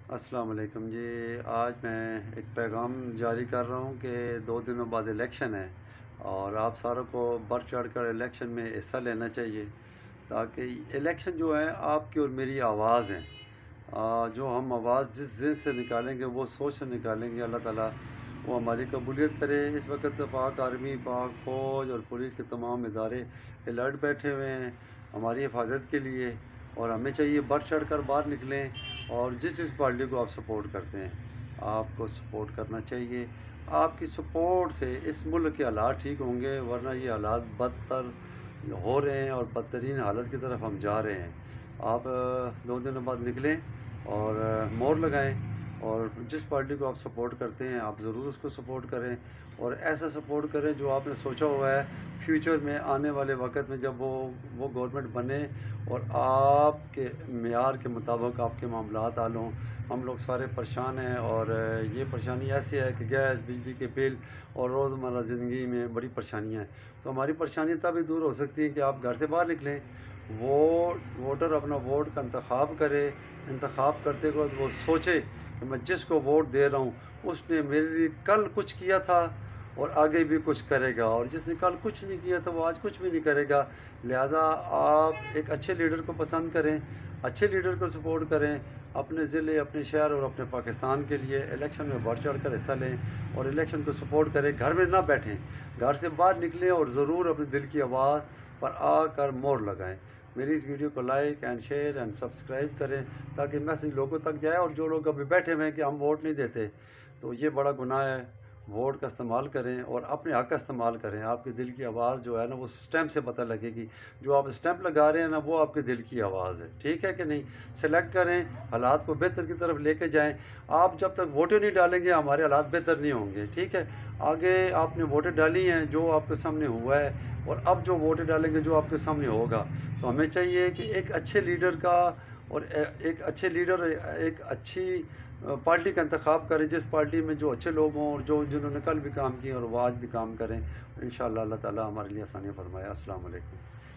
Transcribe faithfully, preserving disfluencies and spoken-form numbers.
अस्सलाम वालेकुम जी। आज मैं एक पैगाम जारी कर रहा हूँ कि दो दिनों बाद इलेक्शन है और आप सारों को बढ़ चढ़ कर इलेक्शन में हिस्सा लेना चाहिए, ताकि इलेक्शन जो है आपकी और मेरी आवाज़ है। आ, जो हम आवाज़ जिस दिन से निकालेंगे, वो सोच से निकालेंगे, अल्लाह ताला वो हमारी कबूलियत करे। इस वक्त तो पाक आर्मी, पाक फ़ौज और पुलिस के तमाम इदारे अलर्ट बैठे हुए हैं हमारी हिफाजत के लिए, और हमें चाहिए बढ़ चढ़ कर बाहर निकलें और जिस जिस पार्टी को आप सपोर्ट करते हैं आपको सपोर्ट करना चाहिए। आपकी सपोर्ट से इस मुल्क के हालात ठीक होंगे, वरना ये हालात बदतर हो रहे हैं और बदतरीन हालत की तरफ हम जा रहे हैं। आप अ, दो दिनों बाद निकलें और अ, मोहर लगाएं, और जिस पार्टी को आप सपोर्ट करते हैं आप ज़रूर उसको सपोर्ट करें, और ऐसा सपोर्ट करें जो आपने सोचा हुआ है फ्यूचर में, आने वाले वक्त में जब वो वो गवर्नमेंट बने और आपके मेयार के मुताबिक आपके मामलात हल हों। हम लोग सारे परेशान हैं, और ये परेशानी ऐसी है कि गैस, बिजली के बिल और रोज़मर्रा ज़िंदगी में बड़ी परेशानियाँ हैं। तो हमारी परेशानी तभी दूर हो सकती है कि आप घर से बाहर निकलें, वोट वोटर अपना वोट का इंतखाब करे। इंतखाब करते वक्त वो सोचे कि मैं जिसको वोट दे रहा हूँ उसने मेरे लिए कल कुछ किया था और आगे भी कुछ करेगा, और जिसने कल कुछ नहीं किया था वो आज कुछ भी नहीं करेगा। लिहाजा आप एक अच्छे लीडर को पसंद करें, अच्छे लीडर को सपोर्ट करें, अपने ज़िले, अपने शहर और अपने पाकिस्तान के लिए इलेक्शन में बढ़ चढ़ कर हिस्सा लें और इलेक्शन को सपोर्ट करें। घर में ना बैठें, घर से बाहर निकलें और ज़रूर अपने दिल की आवाज़ पर आकर मोहर लगाएं। मेरी इस वीडियो को like and share and subscribe करें, ताकि मैसेज लोगों तक जाए। और जो लोग अभी बैठे हुए हैं कि हम वोट नहीं देते, तो ये बड़ा गुनाह है। वोट का इस्तेमाल करें और अपने हक़ का इस्तेमाल करें। आपके दिल की आवाज़ जो है ना, वो स्टैम्प से पता लगेगी। जो आप स्टैम्प लगा रहे हैं ना, वो आपके दिल की आवाज़ है। ठीक है कि नहीं? सेलेक्ट करें, हालात को बेहतर की तरफ लेके जाएं। आप जब तक वोटें नहीं डालेंगे हमारे हालात बेहतर नहीं होंगे। ठीक है, आगे आपने वोटें डाली हैं, जो आपके सामने हुआ है, और अब जो वोटें डालेंगे जो आपके सामने होगा। तो हमें चाहिए कि एक अच्छे लीडर का और एक अच्छे लीडर एक अच्छी पार्टी का इंतखाब करें, जिस पार्टी में जो अच्छे लोग हों और जो जिन्होंने कल भी काम किए और वो आज भी काम करें। इंशाअल्लाह अल्लाह ताला हमारे लिए आसानियाँ फरमाए। अस्सलाम वालेकुम।